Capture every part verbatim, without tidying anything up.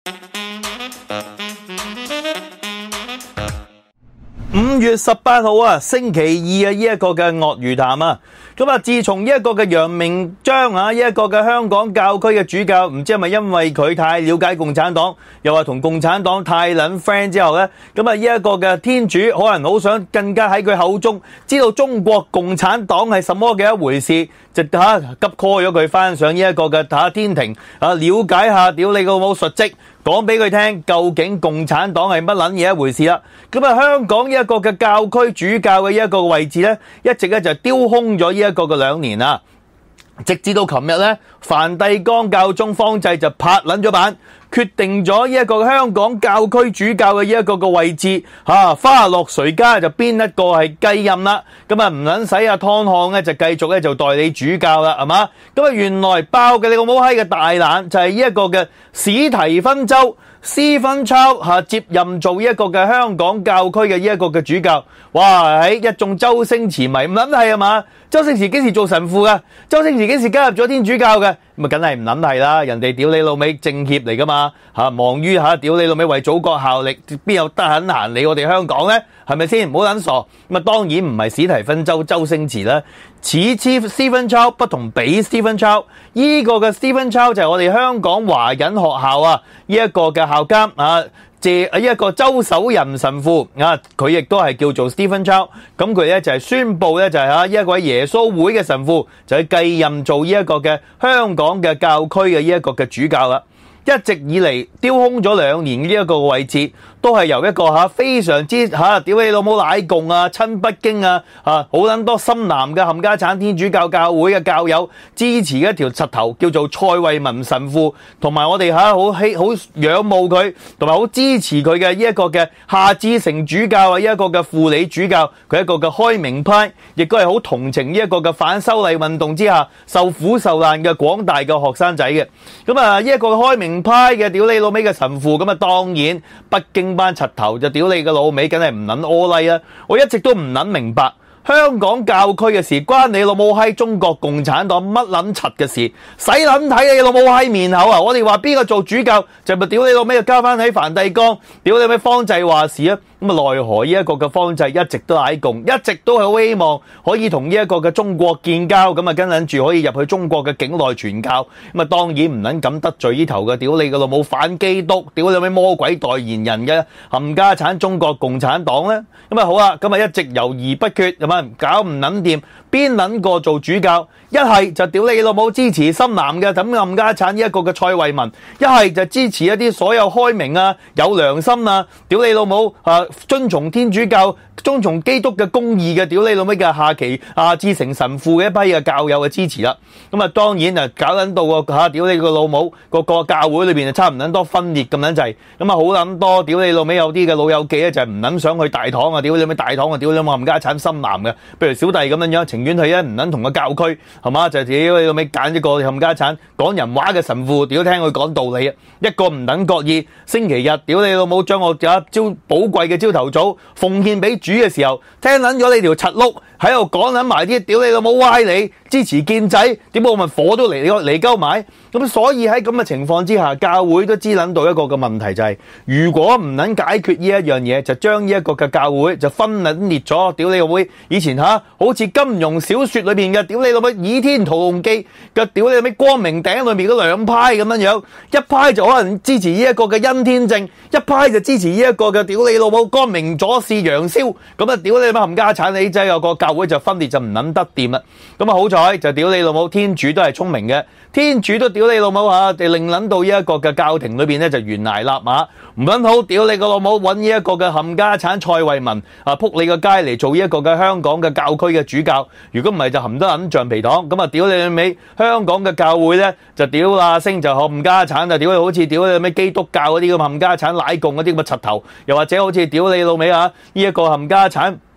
五月十八號啊，星期二啊，呢一個嘅鱷魚潭啊，咁啊，自從呢一個嘅楊明章啊，呢一個嘅香港教區嘅主教，唔知係咪因為佢太了解共產黨，又話同共產黨太撚 friend 之後咧，咁啊，呢一個嘅天主可能好想更加喺佢口中知道中國共產黨係什麼嘅一回事，就嚇急 call 咗佢翻上呢一個嘅打天庭啊，了解下屌你個冇述職。講俾佢聽，究竟共產黨係乜撚嘢一回事啦？咁啊，香港呢一個嘅教區主教嘅呢一個位置咧，一直咧就丟空咗呢一個嘅兩年啦。直至到琴日咧，梵蒂岡教宗方濟就拍撚咗板，決定咗呢一個香港教區主教嘅呢一個嘅位置嚇，花落誰家就邊一個係繼任啦。咁啊唔撚使阿湯漢咧就繼續咧就代理主教啦，係嘛？咁啊原來爆嘅你個冇閪嘅大懶就係呢一個嘅史提芬州Stephen Chow 嚇接任做呢一個嘅香港教區嘅呢一個嘅主教。哇！喺一眾周星馳迷唔撚係啊嘛？周星馳幾時做神父噶？周星馳幾時加入咗天主教嘅？咁啊，梗係唔撚係啦！人哋屌你老味政協嚟噶嘛嚇，忙於嚇屌你老味為祖國效力，邊有得閒閒理我哋香港咧？係咪先？唔好撚傻！咁啊，當然唔係史提芬州周星馳啦。此 Stephen Chow 不同比 Stephen Chow， 依個嘅 Stephen Chow 就係我哋香港華仁學校啊，呢一個嘅校監啊。借一個周守仁神父啊，佢亦都係叫做 Stephen Chow， 咁佢咧就係宣布咧就係嚇一位耶穌會嘅神父就係繼任做呢一個嘅香港嘅教區嘅呢一個嘅主教啦。一直以嚟丟空咗兩年呢一個位置，都係由一個嚇非常之嚇屌你老母奶共啊、親北京啊、嚇好撚多深藍嘅冚家產天主教教會嘅教友支持嘅一條柒頭叫做蔡惠文神父，同埋我哋嚇好希好仰慕佢，同埋好支持佢嘅呢一個嘅夏志誠主教啊，呢一個嘅輔理主教，佢一個嘅開明派，亦都係好同情呢一個嘅反修例運動之下受苦受難嘅廣大嘅學生仔嘅。咁啊，呢一個開明派嘅屌你老味嘅神父，咁啊當然北京班柒頭就屌你個老味，梗係唔撚柯例啦！我一直都唔撚明白香港教區嘅事，關你老母閪中國共產黨乜撚柒嘅事，使撚睇你老母閪面口啊！我哋話邊個做主教，就咪屌你老味就交翻喺梵蒂岡，屌你咩方濟話事啊！咁啊奈何呢一個嘅方濟一直都喺共，一直都係好希望可以同呢一個嘅中國建交，咁啊跟撚住可以入去中國嘅境內傳教，咁啊當然唔撚敢得罪呢頭嘅屌你個老母反基督，屌你咩魔鬼代言人嘅冚家產中國共產黨咧，咁啊好啦，咁啊一直猶豫不決，咁啊搞唔撚掂，邊撚個做主教？一係就屌你老母支持深藍嘅咁冚家產呢一個嘅蔡惠文，一係就支持一啲所有開明啊、有良心啊，屌你老母啊！遵從天主教、遵從基督嘅公義嘅屌你老味嘅夏奇啊志誠神父嘅一批嘅教友嘅支持啦，咁啊當然啊搞撚到個嚇屌你個老母個個教會裏邊啊差唔撚多分裂咁撚滯，咁啊好撚多屌你老味有啲嘅老友記咧就係唔撚想去大堂啊，屌你咩大堂啊，屌你冇冚家產深藍嘅，譬如小弟咁樣樣情願去咧唔撚同個教區係嘛，就屌你老味揀一個冚家產講人話嘅神父，屌聽佢講道理啊，一個唔等覺意星期日屌你老母將我有一朝寶貴嘅朝頭早奉獻俾主嘅時候，聽撚咗你條柒碌喺度講撚埋啲屌你老母歪理，支持建制，點解我咪火都嚟嚟鳩埋？咁所以喺咁嘅情況之下，教會都知撚到一個嘅問題就係、是，如果唔撚解決呢一樣嘢，就將呢一個嘅教會就分撚裂咗。屌你老妹，以前吓好似金庸小說裏邊嘅屌你老妹《倚天屠龍記》嘅屌你老妹光明頂裏面嗰兩派咁樣樣，一派就可能支持呢一個嘅殷天正，一派就支持呢一個嘅屌你老母光明左氏楊蕭。咁啊屌你媽冚家產，你真係有個教會就分裂就唔撚得掂啦。咁啊好彩就屌你老母，天主都係聰明嘅，天主都屌你老母嚇，哋令撚到呢一個嘅教廷裏邊咧就懸崖勒馬，唔撚好屌你個老母揾呢一個嘅冚家產蔡惠文啊撲你個街嚟做呢一個嘅香港嘅教區嘅主教，如果唔係就冚得撚橡皮糖，咁啊屌你老味香港嘅教會咧就屌啊聲就冚家產就屌你好似屌你咩基督教嗰啲咁冚家產奶共嗰啲咁嘅柒頭，又或者好似屌你老味啊呢一個冚家產。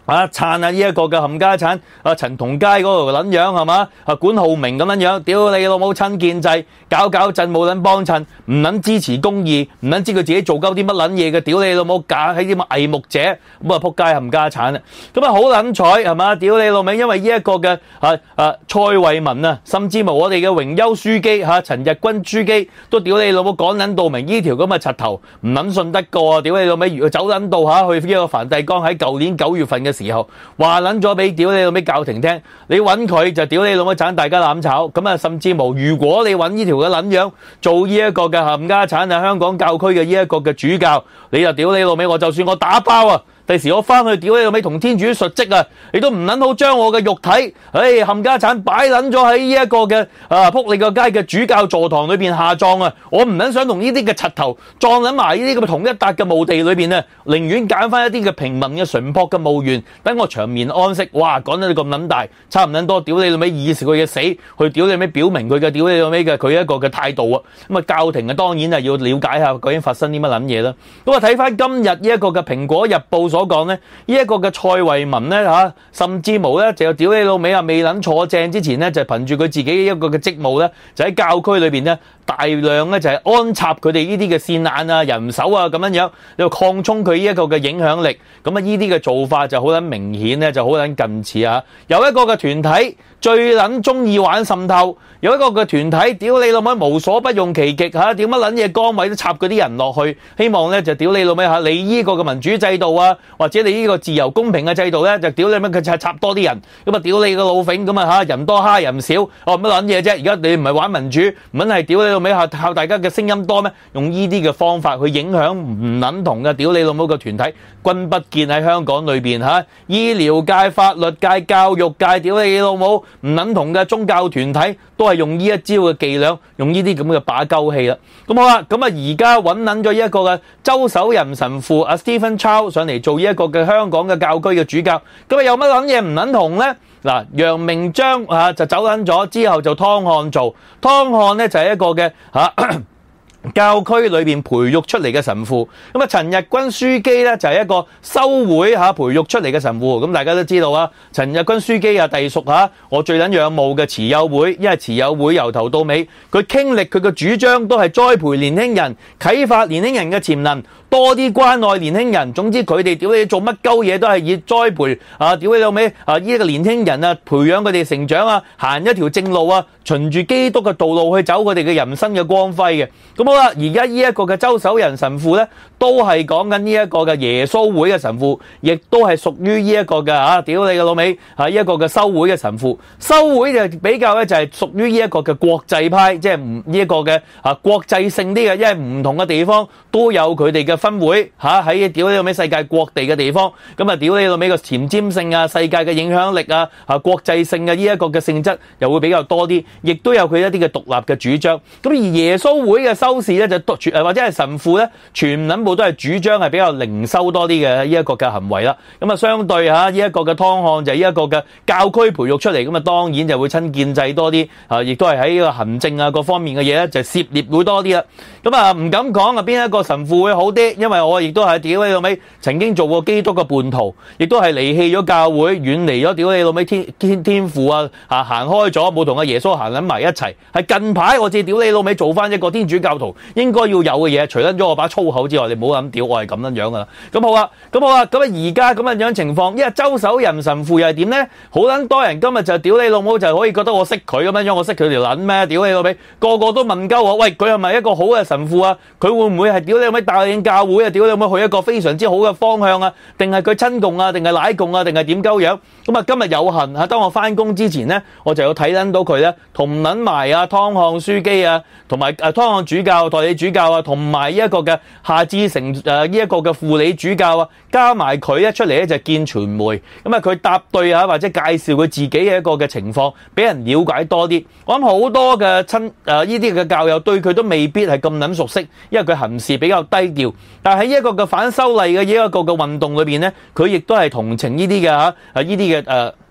啊！撐啊！呢一個嘅冚家產啊，陳同佳嗰個撚樣係嘛？啊，管浩明咁樣樣，屌你老母親建制，搞搞震冇撚幫襯，唔撚支持公義，唔撚知佢自己做鳩啲乜撚嘢嘅，屌你老母假喺啲乜偽牧者，咁啊撲街冚家產啊！咁啊好撚彩係嘛？屌你老味，因為呢一個嘅啊啊蔡慧文啊，甚至乎我哋嘅榮休書記嚇陳日君書記都屌你老母講撚到明呢條咁嘅柒頭，唔撚信得過啊！屌你老味，如果走撚到嚇去呢個梵蒂岡喺舊年九月份嘅時候話撚咗俾屌你老味教廷聽，你揾佢就屌你老味盞大家攬炒，咁啊甚至無如果你揾呢條嘅撚樣做呢一個嘅冚家產啊香港教區嘅呢一個嘅主教，你就屌你老味，我就算我打包啊！第時我翻去屌你老味同天主述職啊！你都唔撚好將我嘅肉體，唉冚家產擺撚咗喺呢一個嘅啊仆你個街嘅主教座堂裏邊下葬啊！我唔撚想同呢啲嘅柒頭撞撚埋呢啲咁同一笪嘅墓地裏邊啊！寧願揀翻一啲嘅平民嘅淳樸嘅墓園，等我長眠安息。哇！講得你咁撚大，差唔撚多屌你老味以示佢嘅死，去屌你老味表明佢嘅屌你老味嘅佢一個嘅態度啊！咁啊教廷啊當然係要了解下究竟發生啲乜撚嘢啦。咁啊睇翻今日呢一個嘅蘋果日報所講咧，呢、這、一個嘅蔡慧文咧嚇，甚至無咧就屌你老味啊！未撚坐正之前咧，就憑住佢自己一個嘅職務咧，就喺教區裏邊咧大量咧就係安插佢哋呢啲嘅線眼啊、人手啊咁樣樣，又擴充佢呢一個嘅影響力。咁啊，呢啲嘅做法就好撚明顯咧，就好撚近似啊！有一個嘅團體最撚中意玩滲透，有一個嘅團體屌你老味無所不用其極嚇，屌乜撚嘢崗位都插嗰啲人落去，希望咧就屌你老味嚇，你呢個嘅民主制度啊，或者你呢個自由公平嘅制度咧，就屌你乜佢插插多啲人，咁啊屌你個老揈咁啊嚇，人多蝦人少，哦乜撚嘢啫？而家你唔係玩民主，唔撚係屌你老味嚇，靠大家嘅聲音多咩？用呢啲嘅方法去影響唔撚同嘅屌你老母嘅團體，君不見喺香港裏邊嚇，醫療界、法律界、教育界，屌你老母唔撚同嘅宗教團體都係用呢一招嘅伎倆，用呢啲咁嘅把鳩氣啦。咁好啦，咁啊而家揾撚咗一個嘅周守仁神父阿 Stephen Chow 上嚟做呢一個嘅香港嘅教區嘅主教，咁啊有乜撚嘢唔撚同咧？嗱，楊明章啊就走撚咗之後就湯漢做，湯漢咧就係一個嘅嚇。啊教區裏邊培育出嚟嘅神父，咁啊陳日君書記咧就係一個修會嚇培育出嚟嘅神父，咁大家都知道啊，陳日君書記啊隸屬嚇我最撚仰慕嘅慈幼會，因為慈幼會由頭到尾佢傾力佢嘅主張都係栽培年輕人，啟發年輕人嘅潛能，多啲關愛年輕人。總之佢哋屌你做乜鳩嘢都係以栽培啊屌你老味啊呢一個年輕人啊培養佢哋成長啊，行一條正路啊，循住基督嘅道路去走佢哋嘅人生嘅光輝嘅。咁好啦，而家呢一個嘅周守仁神父咧，都係講緊呢一個嘅耶穌會嘅神父，亦都係屬於呢一個嘅啊屌你嘅老味啊呢一個嘅修會嘅神父。修會就比較咧就係屬於呢一個嘅國際派，即係唔呢一個嘅啊國際性啲嘅，因為唔同嘅地方都有佢哋嘅分會嚇喺屌你老味世界各地嘅地方，咁啊屌你老味個前瞻性啊、世界嘅影響力啊、啊國際性嘅呢一個嘅性質又會比較多啲，亦都有佢一啲嘅獨立嘅主張。咁而耶穌會嘅修士咧就誒或者係神父咧，全撚部都係主張係比較靈修多啲嘅呢一個嘅行為啦。咁啊相對嚇呢一個嘅湯漢就係呢一個嘅教區培育出嚟，咁啊當然就會親建制多啲啊，亦都係喺呢個行政啊各方面嘅嘢咧就涉獵會多啲啦。咁啊唔敢講啊邊一個神父會好啲，因為我亦都係屌你老味曾經做過基督嘅叛徒，亦都係離棄咗教會，遠離咗屌你老味天天天父啊啊行開咗，冇同阿耶穌行撚埋一齊。係近排我至屌你老味做翻一個天主教徒應該要有嘅嘢，除咗咗我把粗口之外，你唔好諗屌我係咁樣樣噶啦。咁好啊，咁好啊，咁啊而家咁樣樣情況，因為周守仁神父又係點咧？好撚多人今日就屌你老母就可以覺得我識佢咁樣樣，我識佢條撚咩？屌你老味，個個都問鳩我，喂佢係咪一個好嘅神父啊？佢會唔會係屌你老味帶領教會啊？屌你老味去一個非常之好嘅方向啊？定係佢親共啊？定係奶共啊？定係點鳩樣？咁啊今日有幸嚇，當我翻工之前咧，我就有睇撚到佢咧，同撚埋啊湯漢書記啊，同埋誒湯漢主教、代理主教啊，同埋呢一個嘅夏志誠誒呢一個嘅輔理主教啊，加埋佢一出嚟咧就見傳媒，咁啊佢答對啊或者介紹佢自己嘅一個嘅情況，俾人了解多啲。我諗好多嘅親誒呢啲嘅教友對佢都未必係咁撚熟悉，因為佢行事比較低調。但係喺一個嘅反修例嘅呢一個嘅運動裏邊咧，佢亦都係同情呢啲嘅嚇啊呢啲嘅誒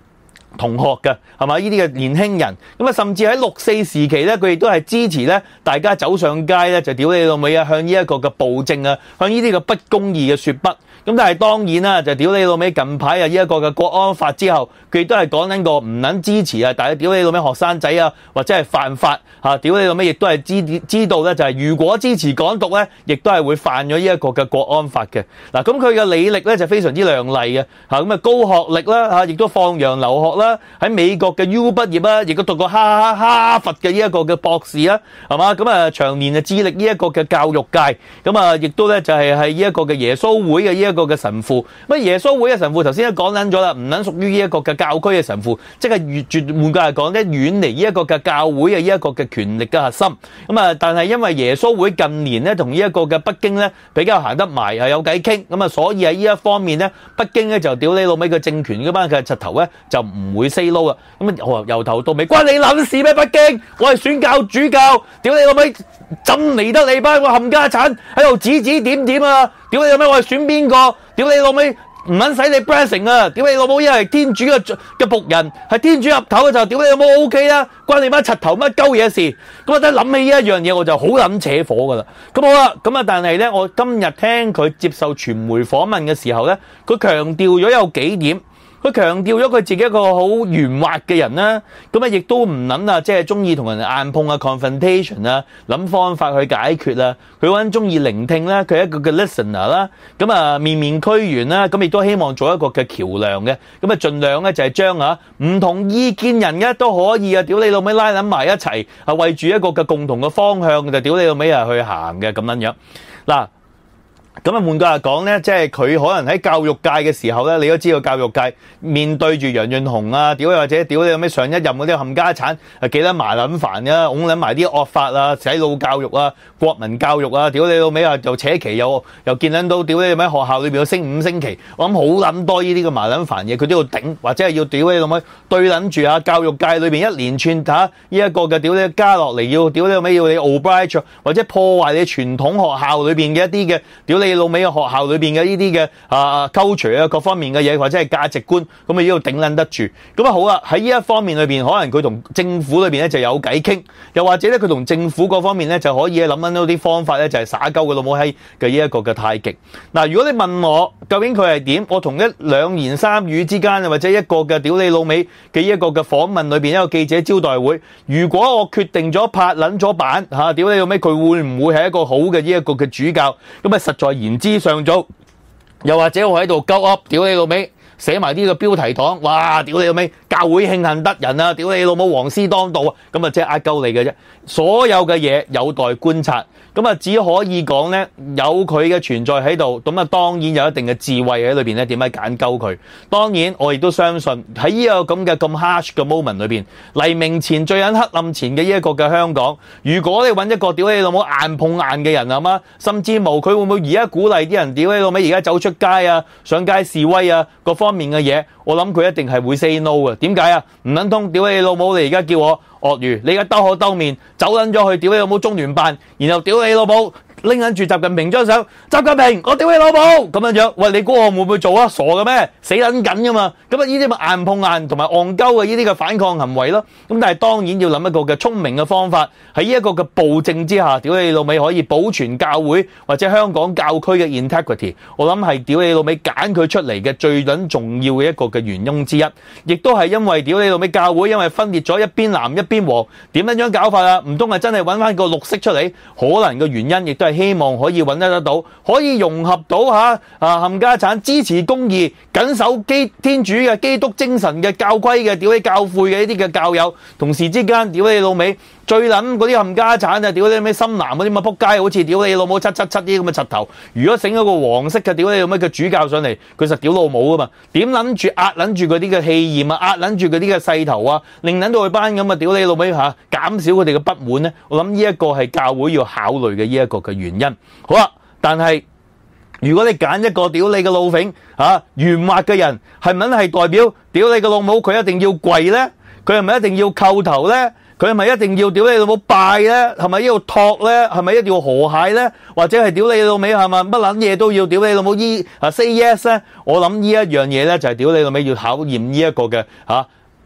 同學嘅，係嘛？呢啲嘅年輕人，咁啊，甚至喺六四時期咧，佢亦都係支持咧，大家走上街咧，就屌你老味啊，向呢一個嘅暴政啊，向呢啲嘅不公義嘅說不。咁但係當然啦，就屌你老味，近排啊呢一個嘅國安法之後，佢亦都係講緊個唔撚支持啊，大家屌你老味學生仔啊，或者係犯法嚇，屌你老味，亦都係知知道咧，就係如果支持港獨咧，亦都係會犯咗呢一個嘅國安法嘅。嗱，咁佢嘅履歷咧就非常之亮麗嘅嚇，咁啊高學歷啦嚇，亦都放洋留學啦，喺美國嘅 U 畢業啦，亦都讀過哈哈佛嘅呢一個嘅博士啦，係嘛？咁啊長年啊致力呢一個嘅教育界，咁啊亦都咧就係係呢一個嘅耶穌會嘅呢一個嘅神父。咁耶穌會嘅神父頭先都講緊咗啦，唔撚屬於呢一個嘅教區嘅神父，即係越絕換句嚟講咧，遠離呢一個嘅教會嘅呢一個嘅權力嘅核心。咁啊，但係因為耶穌會近年咧同呢一個嘅北京咧比較行得埋，係有偈傾，咁啊，所以喺呢一方面咧，北京咧就屌你老味嘅政權嗰班嘅柒頭咧就唔會 say no 啊。咁啊，由頭到尾關你撚事咩？北京，我係宣教主教，屌你老味，怎嚟得你班個冚家產喺度指指點點啊！屌你老味，我係選邊個？屌你老味，唔撚使你 blessing 啊！屌你老母，因為天主嘅嘅僕人，係天主入頭嘅就屌你老母 OK 啦，關你班柒頭乜鳩嘢事？咁我真係諗起呢一樣嘢，我就好撚扯火噶啦。咁好啦，咁啊，但係咧，我今日聽佢接受傳媒訪問嘅時候咧，佢強調咗有幾點。佢強調咗佢自己一個好圓滑嘅人啦，咁啊亦都唔諗啊，即係中意同人硬碰啊 confrontation 啊，諗方法去解決啦。佢揾中意聆聽啦，佢係一個嘅 listener 啦，咁啊面面俱圓啦，咁亦都希望做一個嘅橋梁嘅，咁啊盡量咧就係將啊唔同意見人嘅都可以啊，屌你老味拉撚埋一齊啊，為住一個嘅共同嘅方向就屌你老味啊去行嘅咁樣樣嗱。咁啊，換句話講咧，即係佢可能喺教育界嘅時候咧，你都知道教育界面對住楊潤雄啊，屌或者屌你有咩上一任嗰啲冚家產，係幾得麻撚煩嘅，擁撚埋啲惡法啊、洗腦教育啊、國民教育啊，屌你老味啊，又扯旗又又見撚到，屌你喺學校裏邊有升五星旗，我諗好撚多呢啲嘅麻撚煩嘢，佢都要頂，或者係要屌你老味對撚住啊教育界裏邊一連串嚇呢一個嘅屌你加落嚟，要屌你老味要你 oblige 或者破壞你傳統學校裏邊嘅一啲嘅屌你老味嘅學校裏邊嘅呢啲嘅啊 culture 啊各方面嘅嘢或者係價值觀，咁啊呢度頂撚得住，咁啊好啦，喺呢一方面裏邊，可能佢同政府裏邊咧就有偈傾，又或者咧佢同政府嗰方面咧就可以諗緊到啲方法咧，就係耍鳩嘅老母閪嘅呢一個嘅太極。嗱，如果你問我究竟佢係點，我同一兩言三語之間或者一個嘅屌你老味嘅一個嘅訪問裏邊，一個記者招待會，如果我決定咗拍撚咗版嚇，屌你老味，佢會唔會係一個好嘅呢一個嘅主教？咁啊實在言之尚早，又或者我喺度鳩噏，屌你老味，寫埋呢個標題黨，哇！屌你老味，教會慶幸得人啊！屌你老母，黃絲當道啊！咁啊，即係呃鳩你嘅啫。所有嘅嘢有待觀察，咁啊，只可以講咧，有佢嘅存在喺度，咁啊，當然有一定嘅智慧喺裏邊咧，點解揀鳩佢？當然，我亦都相信喺呢個咁嘅咁 harsh 嘅 moment 裏邊，黎明前最喺黑暗前嘅呢一個嘅香港，如果你揾一個屌你老母硬碰硬嘅人啊嘛，甚至無佢會唔會而家鼓勵啲人屌你老味而家走出街啊、上街示威啊各方面嘅嘢，我諗佢一定係會 say no 嘅。點解啊？唔撚通屌你老母，你而家叫我鱷魚，你而家兜口兜面走撚咗去屌你老母中聯辦，然後屌你老母拎緊住習近平張相，習近平我屌你老母咁樣樣，喂，你估我會唔會做啊？傻嘅咩？死撚緊噶嘛！咁啊呢啲咪硬碰硬同埋戇鳩嘅呢啲嘅反抗行為咯。咁但係當然要諗一個嘅聰明嘅方法，喺呢一個嘅暴政之下，屌你老味可以保存教會或者香港教區嘅 integrity， 我諗係屌你老味揀佢出嚟嘅最撚重要嘅一個嘅原因之一，亦都係因為屌你老味教會因為分裂咗一邊藍一邊黃，點樣樣搞法啊？唔通係真係揾翻個綠色出嚟？可能嘅原因亦都係希望可以揾得得到，可以融合到嚇啊冚家產支持公義、緊守基天主嘅基督精神嘅教規嘅屌你教誨嘅呢啲嘅教友，同時之間屌你老味最撚嗰啲冚家產啊！屌你咩深藍嗰啲咁仆街，好似屌你老母七七七啲咁嘅柒頭。如果整咗個黃色嘅屌你老母嘅主教上嚟，佢實屌老母噶嘛？點撚住壓撚住嗰啲嘅氣焰啊，壓撚住嗰啲嘅勢頭啊，令撚到佢班咁啊屌你老味嚇，減少佢哋嘅不滿咧。我諗呢一個係教會要考慮嘅呢一個嘅原因。好啦，但係如果你揀一個屌你嘅老揈嚇圓滑嘅人，係咪係代表屌你嘅老母佢一定要跪咧？佢係咪一定要叩頭咧？佢係咪一定要屌你老母拜咧？係咪要托咧？係咪一定要河蟹咧？或者係屌你老味係咪乜撚嘢都要屌你老母依啊 say yes 咧？我諗呢一樣嘢咧就係屌你老味要考驗呢一個嘅嚇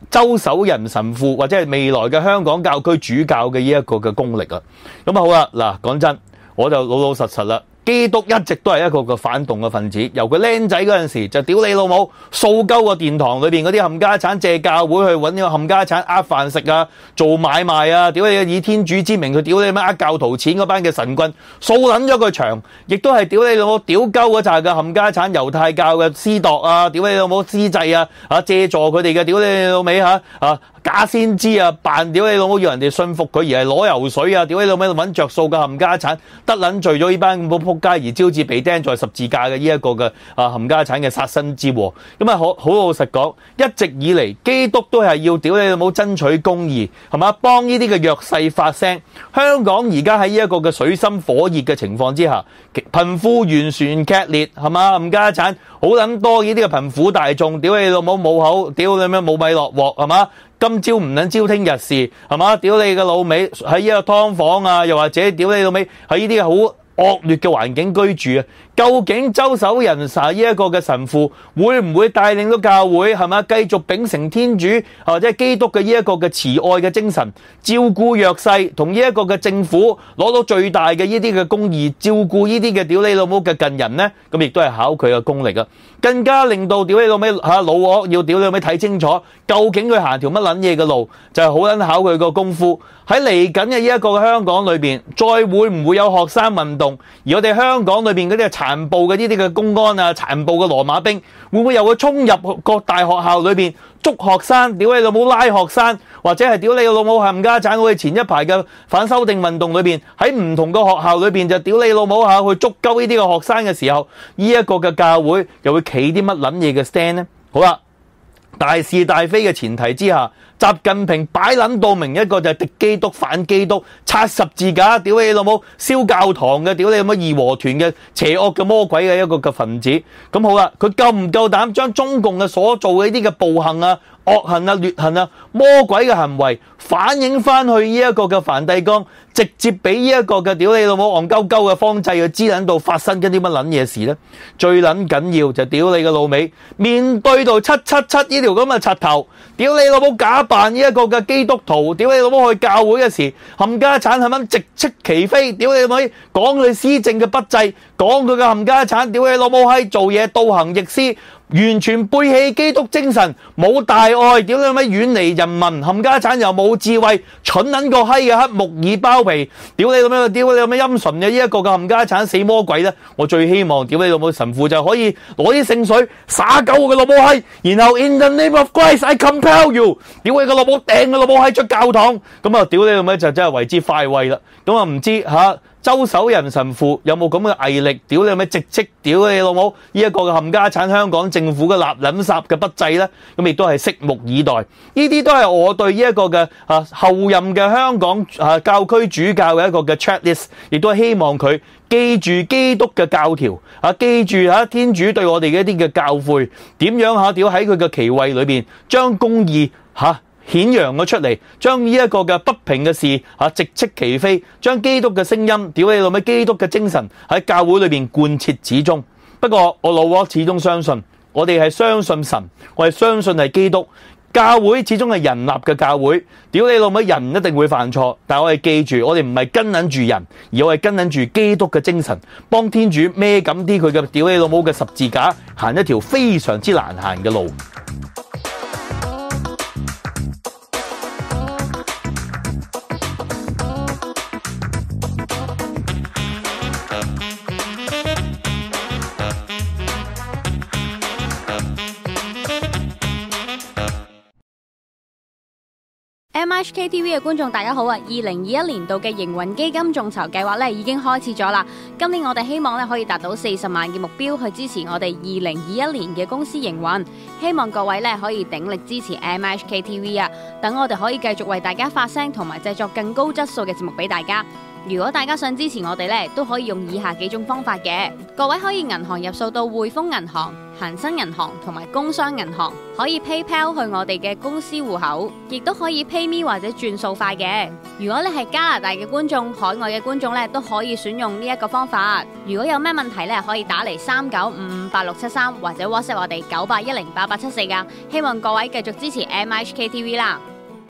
周守仁神父或者係未來嘅香港教區主教嘅呢一個嘅功力啊。咁啊好啦，嗱講真，我就老老實實啦。基督一直都係一個個反動嘅分子，由佢僆仔嗰陣時就屌你老母，掃鳩個殿堂裏邊嗰啲冚家產，借教會去揾呢個冚家產呃飯食啊，做買賣啊，屌你以天主之名去屌你乜呃教徒錢嗰班嘅神棍，掃撚咗個場，亦都係屌你老母屌鳩嗰扎嘅冚家產猶太教嘅司鐸啊，屌你老母司祭啊，啊借助佢哋嘅屌你老味嚇啊！假先知啊，扮屌你老母要人哋信服佢，而係攞油水啊！屌你老母揾着數嘅冚家產，得撚罪咗呢班咁仆街，而招致被釘在十字架嘅呢一個嘅啊冚家產嘅殺身之禍。咁啊，好好老實講，一直以嚟基督都係要屌你老母爭取公義，係嘛？幫呢啲嘅弱勢發聲。香港而家喺呢一個嘅水深火熱嘅情況之下，貧富懸殊劇烈，係嘛？冚家產好撚多呢啲嘅貧苦大眾，屌你老母冇口，屌你咩冇米落鑊，係嘛？今朝唔能朝聽日事，係嘛？屌你個老味喺呢個劏房啊，又或者屌你老味喺呢啲好惡劣嘅環境居住啊！究竟周守仁呢一個嘅神父會唔會帶領到教會係嘛繼續秉承天主或者基督嘅呢一個嘅慈愛嘅精神，照顧弱勢，同呢一個嘅政府攞到最大嘅呢啲嘅公義，照顧呢啲嘅屌你老母嘅近人呢？咁亦都係考佢嘅功力啊！更加令到屌你老味嚇老惡要屌你老味睇清楚，究竟佢行條乜撚嘢嘅路，就係好撚考佢個功夫。喺嚟緊嘅呢一個香港裏邊，再會唔會有學生運動？而我哋香港裏邊嗰啲殘暴嘅呢啲嘅公安啊，殘暴嘅羅馬兵，會唔會又會衝入各大學校裏邊捉學生，屌你老母拉學生，或者係屌你老母冚家產？好似前一排嘅反修訂運動裏邊，喺唔同嘅學校裏邊就屌你老母下去捉鳩呢啲嘅學生嘅時候，呢一個嘅教會又會企啲乜撚嘢嘅 stand 呢？好啦，大是大非嘅前提之下，習近平擺撚到明一個就係敵基督反基督，拆十字架，屌你老母，燒教堂嘅，屌你老母義和團嘅邪惡嘅魔鬼嘅一個嘅分子。咁好啦，佢夠唔夠膽將中共嘅所做嘅呢啲嘅暴行啊、惡行啊、劣行啊、魔鬼嘅行為反映翻去呢一個嘅梵蒂岡，直接俾呢一個嘅屌你老母戇鳩鳩嘅方濟去知撚到發生緊啲乜撚嘢事呢？最撚緊要就屌你個老味，面對到七七七呢條咁嘅柒頭，屌你老母假扮呢一個嘅基督徒，屌你老母去教會嘅時，冚家產係咪直斥其非？屌你老母講佢施政嘅不濟，講佢嘅冚家產，屌你老母閪做嘢倒行逆施，完全背棄基督精神，冇大愛，屌你老母遠離人民，冚家產又冇智慧，蠢撚個閪嘅黑木耳包皮，屌你老母，屌你老母陰純嘅呢一個嘅冚家產死魔鬼咧！我最希望屌你老母神父就可以攞啲聖水灑狗嘅老母閪，然後 In the name of Christ I compel you， 屌你個老母掟個老母閪出教堂，咁啊屌你老母就真係為之快慰啦！咁啊唔知嚇。周守仁神父有冇咁嘅毅力？屌你咪直斥屌你老母！呢一個嘅冚家產香港政府嘅立撚殺嘅不濟咧，咁亦都係拭目以待。呢啲都係我對呢一個嘅啊後任嘅香港啊教區主教嘅一個嘅 checklist， 亦都係希望佢記住基督嘅教條啊，記住嚇天主對我哋嘅一啲嘅教誨，點樣嚇屌喺佢嘅旗位裏邊將公義嚇顯揚咗出嚟，將呢一個嘅不平嘅事嚇直斥其非，將基督嘅聲音，屌你老味，基督嘅精神喺教會裏邊貫徹始終。不過我老窩始終相信，我哋係相信神，我係相信係基督。教會始終係人立嘅教會，屌你老味，人一定會犯錯，但係我哋記住，我哋唔係跟撚住人，而我係跟撚住基督嘅精神，幫天主孭緊啲佢嘅屌你老母嘅十字架，行一條非常之難行嘅路。 M H K T V 嘅觀眾大家好啊！二零二一年度嘅營運基金眾籌計劃咧已經開始咗啦。今年我哋希望咧可以達到四十萬嘅目標，去支持我哋二零二一年嘅公司營運。希望各位咧可以鼎力支持 M H K T V 啊，等我哋可以繼續為大家發聲，同埋製作更高質素嘅節目俾大家。 如果大家想支持我哋咧，都可以用以下幾種方法嘅。各位可以銀行入數到匯豐銀行、恒生銀行同埋工商銀行，可以 PayPal 去我哋嘅公司戶口，亦都可以 PayMe 或者轉數快嘅。如果你係加拿大嘅觀眾、海外嘅觀眾咧，都可以選用呢一個方法。如果有咩問題咧，可以打嚟三九五五八六七三或者 WhatsApp 我哋九八一零八八七四噶。希望各位繼續支持 M I H K T V 啦。